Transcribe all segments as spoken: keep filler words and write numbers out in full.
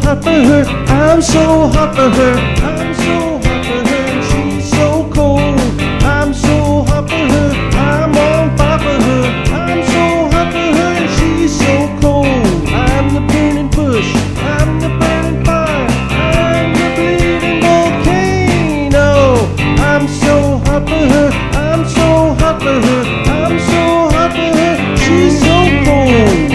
hot for her. I'm so hot for her. I'm so hot for her. And she's so cold. I'm so hot for her. I'm on fire for her. I'm so hot for her. And she's so cold. I'm the burning bush. I'm the burning fire. I'm the bleeding volcano. I'm so hot for her. I'm so hot for her. I'm so hot for her. She's so cold.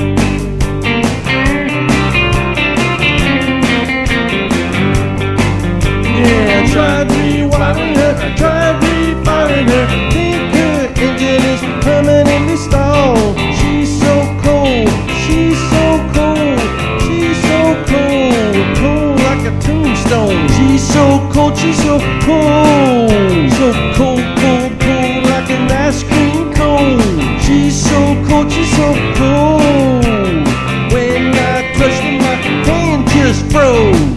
Yeah, I tried rewiring her, I tried refiring her. Think her engine is permanently stalled. She's so cold, she's so cold, she's so cold, cold like a tombstone. She's so cold, she's so cold, so cold, cold, cold like an ice cream cone. She's so cold, she's so cold. When I touched her, my hand just froze.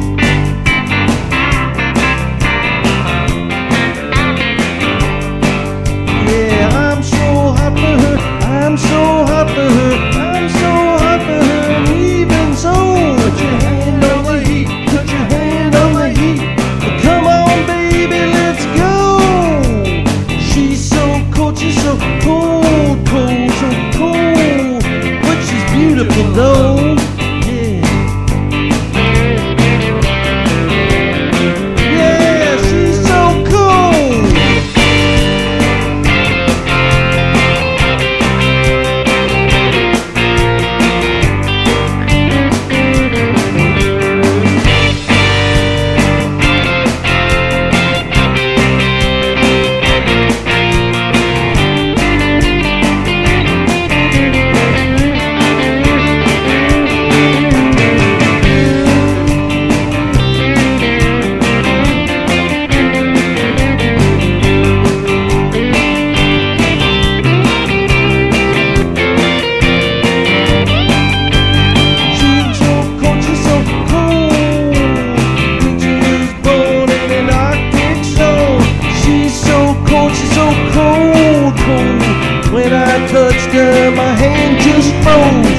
I'm so hot for her, I'm so hot for her, and even so, put your hand on the heat, put your hand on the heat. Come on, baby, let's go. She's so cold, she's so cold, cold, so cold, but she's beautiful though. When I touched her, my hand just froze.